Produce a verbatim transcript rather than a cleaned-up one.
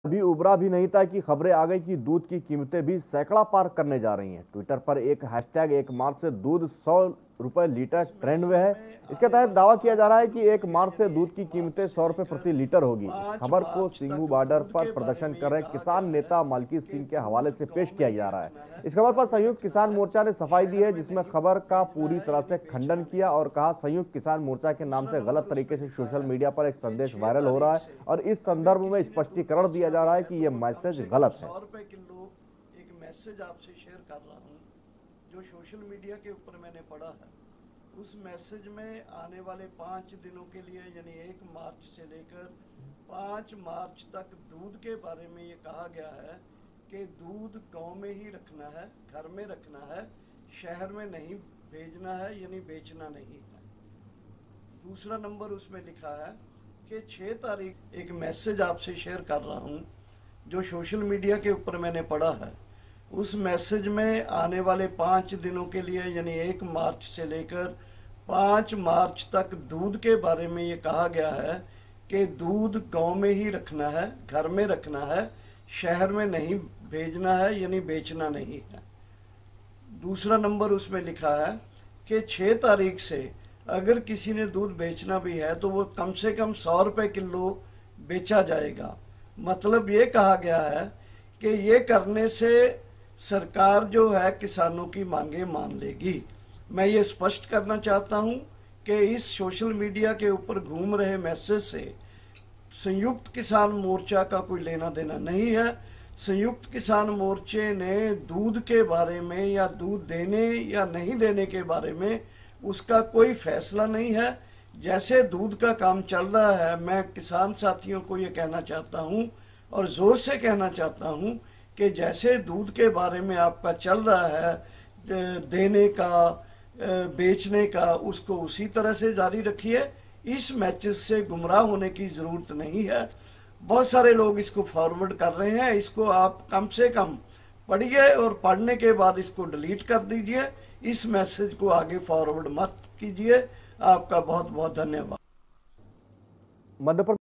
अभी उबरा भी नहीं था कि खबरें आ गई कि दूध की कीमतें भी सैकड़ा पार करने जा रही हैं। ट्विटर पर एक हैशटैग एक मार्च से दूध सौ रुपए लीटर ट्रेंड में है। इसके तहत दावा किया जा रहा है कि एक मार्च से दूध की कीमतें सौ रुपए प्रति लीटर होगी। इस खबर को सिंघू बॉर्डर पर प्रदर्शन कर रहे किसान नेता मालकी सिंह के हवाले से पेश किया जा रहा है। इस खबर पर संयुक्त किसान मोर्चा ने सफाई दी है, जिसमें खबर का पूरी तरह से खंडन किया और कहा संयुक्त किसान मोर्चा के नाम से गलत तरीके से सोशल मीडिया पर एक संदेश वायरल हो रहा है और इस संदर्भ में स्पष्टीकरण दिया जा रहा है कि यह मैसेज गलत है। सौ रुपए किलो एक मैसेज आपसे शेयर कर रहा हूँ जो सोशल मीडिया के ऊपर मैंने पढ़ा है। उस मैसेज में आने वाले पाँच दिनों के लिए यानी एक मार्च से लेकर पाँच मार्च तक दूध के बारे में ये कहा गया है कि दूध गांव में ही रखना है, घर में रखना है, शहर में नहीं भेजना है यानी बेचना नहीं है। दूसरा नंबर उसमें लिखा है कि छः तारीख एक मैसेज आपसे शेयर कर रहा हूँ जो सोशल मीडिया के ऊपर मैंने पढ़ा है। उस मैसेज में आने वाले पाँच दिनों के लिए यानी एक मार्च से लेकर पाँच मार्च तक दूध के बारे में ये कहा गया है कि दूध गांव में ही रखना है, घर में रखना है, शहर में नहीं भेजना है यानी बेचना नहीं है। दूसरा नंबर उसमें लिखा है कि छः तारीख से अगर किसी ने दूध बेचना भी है तो वो कम से कम सौ रुपये किलो बेचा जाएगा। मतलब ये कहा गया है कि ये करने से सरकार जो है किसानों की मांगे मान लेगी। मैं ये स्पष्ट करना चाहता हूँ कि इस सोशल मीडिया के ऊपर घूम रहे मैसेज से संयुक्त किसान मोर्चा का कोई लेना देना नहीं है। संयुक्त किसान मोर्चे ने दूध के बारे में या दूध देने या नहीं देने के बारे में उसका कोई फैसला नहीं है। जैसे दूध का काम चल रहा है, मैं किसान साथियों को ये कहना चाहता हूँ और ज़ोर से कहना चाहता हूँ कि जैसे दूध के बारे में आपका चल रहा है देने का, बेचने का, उसको उसी तरह से जारी रखिए। इस मैसेज से गुमराह होने की ज़रूरत नहीं है। बहुत सारे लोग इसको फॉरवर्ड कर रहे हैं, इसको आप कम से कम पढ़िए और पढ़ने के बाद इसको डिलीट कर दीजिए। इस मैसेज को आगे फॉरवर्ड मत कीजिए। आपका बहुत बहुत धन्यवाद। मध्य